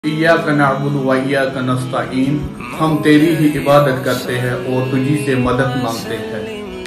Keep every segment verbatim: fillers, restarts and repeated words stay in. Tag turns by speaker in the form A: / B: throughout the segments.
A: इय्याक नअबुदु व इय्याक नस्तईन, हम तेरी ही इबादत करते हैं और तुझी से मदद मांगते हैं।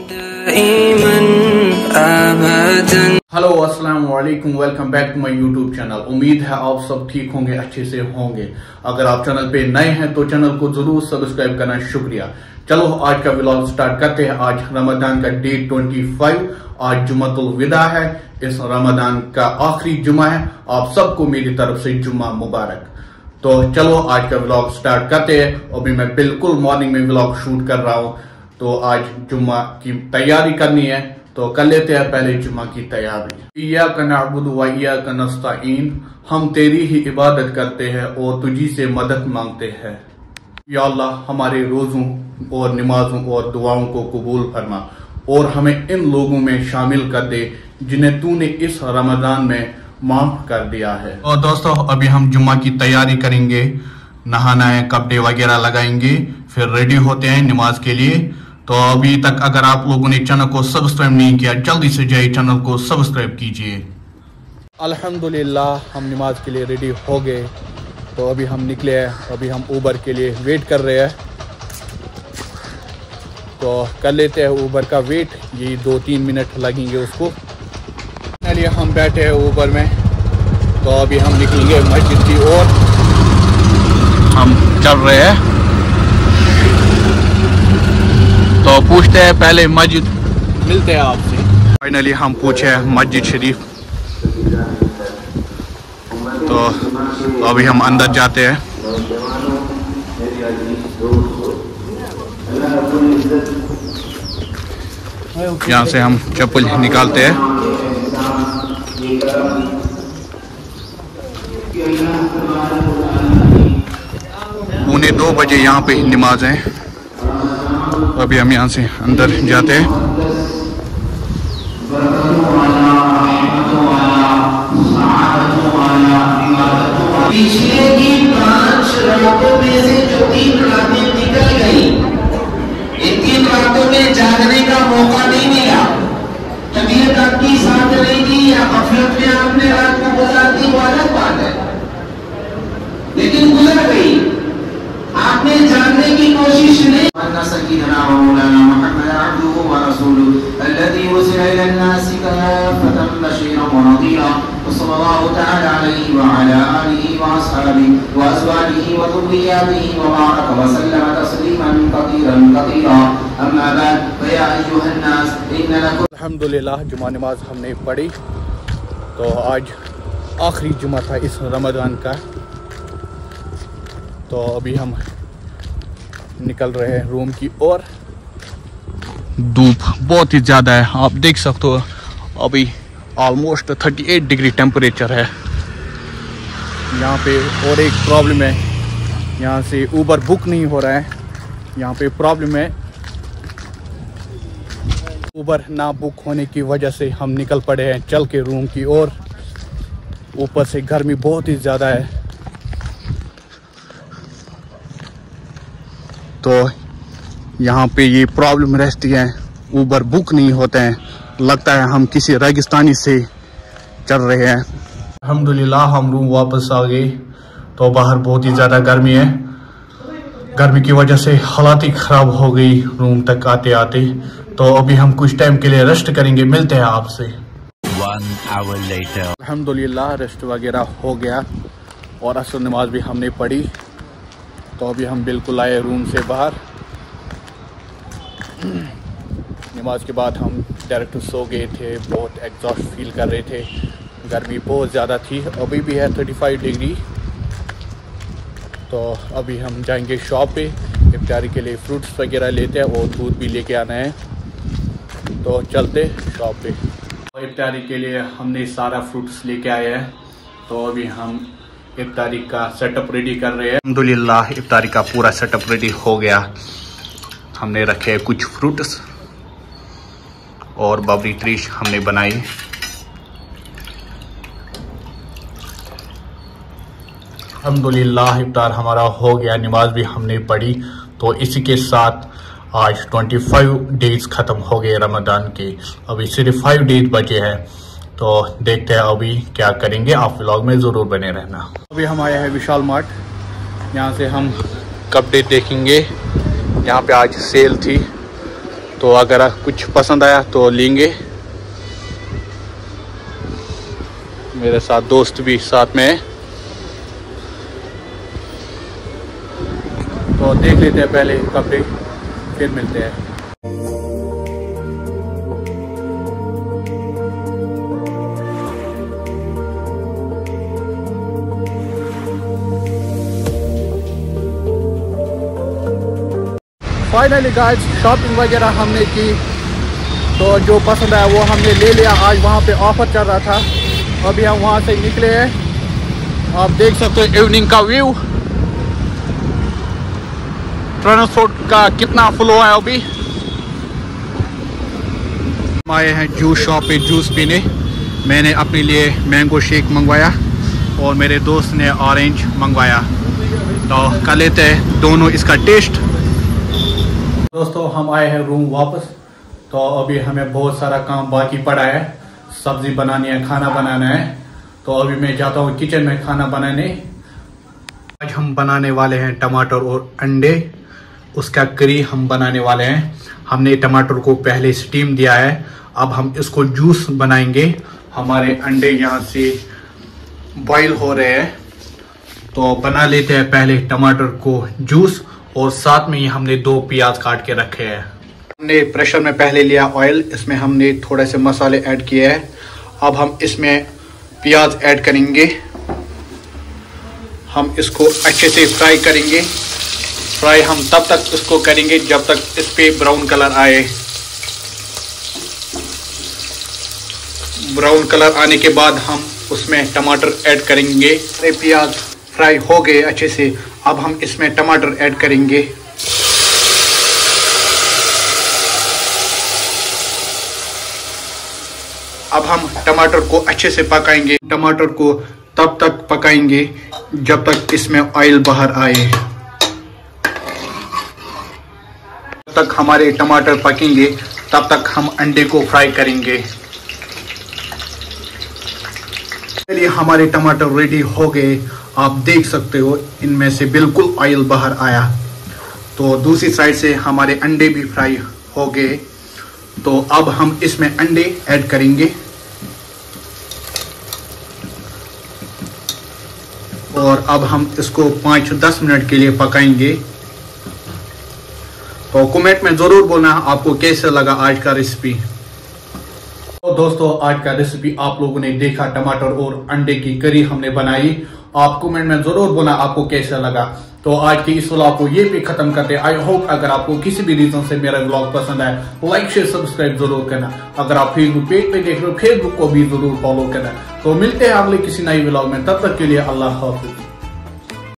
A: हेलो अस्सलाम वालेकुम, welcome back to my YouTube channel. उम्मीद है आप सब ठीक होंगे, अच्छे से होंगे। अगर आप चैनल पे नए हैं तो चैनल को जरूर सब्सक्राइब करना शुक्रिया। चलो आज का व्लॉग स्टार्ट करते हैं। आज रमजान का डे पच्चीस, आज जुम्मतुल विदा है। इस रमजान का आखिरी जुम्मा है। आप सबको मेरी तरफ से जुम्मा मुबारक। तो चलो आज का व्लॉग स्टार्ट करते हैं। अभी मैं बिल्कुल मॉर्निंग में व्लॉग शूट कर रहा हूँ। तो आज जुम्मा की तैयारी करनी है, तो कर लेते हैं पहले जुम्मा की तैयारी। इय्याक नअबुदु व इय्याक नस्तईन, हम तेरी ही इबादत करते हैं और तुझी से मदद मांगते हैं। या अल्लाह, हमारे रोजों और नमाजों और दुआओं को कबूल फरमा और हमें इन लोगों में शामिल कर दे जिन्हें तूने इस रमजान में माफ कर दिया है। और दोस्तों, अभी हम जुम्मा की तैयारी करेंगे, नहाना है, कपड़े वगैरह लगाएंगे, फिर रेडी होते हैं नमाज के लिए। तो अभी तक अगर आप लोगों ने चैनल को सब्सक्राइब नहीं किया, जल्दी से जाइए चैनल को सब्सक्राइब कीजिए। अल्हम्दुलिल्लाह, हम नमाज के लिए रेडी हो गए। तो अभी हम निकले हैं, अभी हम ऊबर के लिए वेट कर रहे हैं। तो कर लेते हैं ऊबर का वेट, ये दो तीन मिनट लगेंगे उसको। चलिए हम बैठे हैं ऊबर में, तो अभी हम निकलेंगे मस्जिद की ओर। हम चल रहे हैं, तो पूछते हैं पहले मस्जिद, मिलते हैं आपसे। फाइनली हम पूछे मस्जिद शरीफ, तो, तो अभी हम अंदर जाते हैं। यहाँ से हम चप्पल निकालते हैं। पौने दो बजे यहाँ पे नमाज है। अभी हम यहाँ से अंदर जाते हैं। पिछले की पांच रातों में से जो तीन रातें निकल गई, इन तीन रातों में जागने का मौका नहीं मिला। तबीयत आपकी साथ रहेगी या गफलत में आपने रात को गुजार दी, वो अलग बात है, लेकिन गुजर गई, आपने जानने की कोशिश नहीं। अल्हम्दुलिल्लाह, जुमा नमाज हमने पढ़ी। तो आज आखिरी जुमा था इस रमजान का। तो अभी हम निकल रहे हैं रूम की ओर। धूप बहुत ही ज़्यादा है, आप देख सकते हो। अभी ऑलमोस्ट अड़तीस डिग्री टेम्परेचर है यहाँ पे। और एक प्रॉब्लम है, यहाँ से ऊबर बुक नहीं हो रहा है। यहाँ पे प्रॉब्लम है, ऊबर ना बुक होने की वजह से हम निकल पड़े हैं चल के रूम की ओर। ऊपर से गर्मी बहुत ही ज़्यादा है, तो यहाँ पे ये प्रॉब्लम रहती है, ऊबर बुक नहीं होते हैं। लगता है हम किसी रेगिस्तानी से चल रहे हैं। अल्हम्दुलिल्लाह, हम रूम वापस आ गए। तो बाहर बहुत ही ज़्यादा गर्मी है, गर्मी की वजह से हालात ही ख़राब हो गई रूम तक आते आते। तो अभी हम कुछ टाइम के लिए रेस्ट करेंगे, मिलते हैं आपसे। अल्हम्दुलिल्लाह, रेस्ट वगैरह हो गया और असर नमाज भी हमने पढ़ी। तो अभी हम बिल्कुल आए रूम से बाहर। नमाज के बाद हम डायरेक्ट सो गए थे, बहुत एग्जॉस्ट फील कर रहे थे, गर्मी बहुत ज़्यादा थी। अभी भी है पैंतीस डिग्री। तो अभी हम जाएंगे शॉप पे, इफ्तारी के लिए फ्रूट्स वगैरह लेते हैं और दूध भी लेके आना है। तो चलते शॉप पे। तो इफ्तारी के लिए हमने सारा फ्रूट्स लेके आए हैं। तो अभी हम इफ्तारी का सेटअप रेडी कर रहे हैं। अल्हम्दुलिल्लाह, इफ्तारी का पूरा सेटअप रेडी हो गया। हमने रखे कुछ फ्रूट्स और बाबरी त्रिश हमने बनाई। अल्हम्दुलिल्लाह, इफ्तार हमारा हो गया, नमाज भी हमने पढ़ी। तो इसी के साथ आज पच्चीस डेज ख़त्म हो गए रमज़ान के। अभी सिर्फ फाइव डेज बचे हैं। तो देखते हैं अभी क्या करेंगे, आप व्लॉग में ज़रूर बने रहना। अभी हम आए हैं विशाल मार्ट, यहाँ से हम कपड़े देखेंगे। यहाँ पे आज सेल थी, तो अगर कुछ पसंद आया तो लेंगे। मेरे साथ दोस्त भी साथ में है, तो देख लेते हैं पहले कपड़े, फिर मिलते हैं। फाइनली गाइस शॉपिंग वगैरह हमने की, तो जो पसंद आया वो हमने ले लिया। आज वहाँ पे ऑफर चल रहा था, अभी हम वहाँ से निकले हैं। आप देख सकते हो इवनिंग का व्यू, ट्रांसपोर्ट का कितना फ्लो है। अभी हम आए हैं जूस शॉप पे जूस पीने। मैंने अपने लिए मैंगो शेक मंगवाया और मेरे दोस्त ने ऑरेंज मंगवाया, तो कर लेते हैं दोनों इसका टेस्ट। दोस्तों हम आए हैं रूम वापस, तो अभी हमें बहुत सारा काम बाकी पड़ा है। सब्जी बनानी है, खाना बनाना है, तो अभी मैं जाता हूँ किचन में खाना बनाने। आज हम बनाने वाले हैं टमाटर और अंडे, उसका करी हम बनाने वाले हैं। हमने टमाटर को पहले स्टीम दिया है, अब हम इसको जूस बनाएंगे। हमारे अंडे यहाँ से बॉईल हो रहे हैं, तो बना लेते हैं पहले टमाटर को जूस, और साथ में ही हमने दो प्याज काट के रखे हैं। हमने प्रेशर में पहले लिया ऑयल, इसमें हमने थोड़े से मसाले ऐड किए हैं। अब हम इसमें प्याज ऐड करेंगे, हम इसको अच्छे से फ्राई करेंगे। फ्राई हम तब तक इसको करेंगे जब तक इस पे ब्राउन कलर आए। ब्राउन कलर आने के बाद हम उसमें टमाटर ऐड करेंगे। प्याज फ्राई हो गए अच्छे से, अब हम इसमें टमाटर ऐड करेंगे। अब हम टमाटर को अच्छे से पकाएंगे। टमाटर को तब तक पकाएंगे जब तक इसमें ऑयल बाहर आए। जब तक हमारे टमाटर पकेंगे तब तक हम अंडे को फ्राई करेंगे। चलिए हमारे टमाटर रेडी हो गए, आप देख सकते हो इनमें से बिल्कुल ऑयल बाहर आया। तो दूसरी साइड से हमारे अंडे भी फ्राई हो गए, तो अब हम इसमें अंडे ऐड करेंगे और अब हम इसको पाँच दस मिनट के लिए पकाएंगे। तो कमेंट में ज़रूर बोलना आपको कैसा लगा आज का रेसिपी। तो दोस्तों आज का रेसिपी आप लोगों ने देखा, टमाटर और अंडे की करी हमने बनाई। आप कमेंट में जरूर बोला आपको कैसा लगा। तो आज के इस व्लॉग को ये भी खत्म करते हैं। आई होप अगर आपको किसी भी रीजन से मेरा व्लॉग पसंद आए, लाइक शेयर सब्सक्राइब जरूर करना। अगर आप फेसबुक पेज पे देख रहे हो, फेसबुक को भी जरूर फॉलो करना। तो मिलते हैं अगले किसी नई व्लॉग में, तब तक के लिए अल्लाह हाफिज।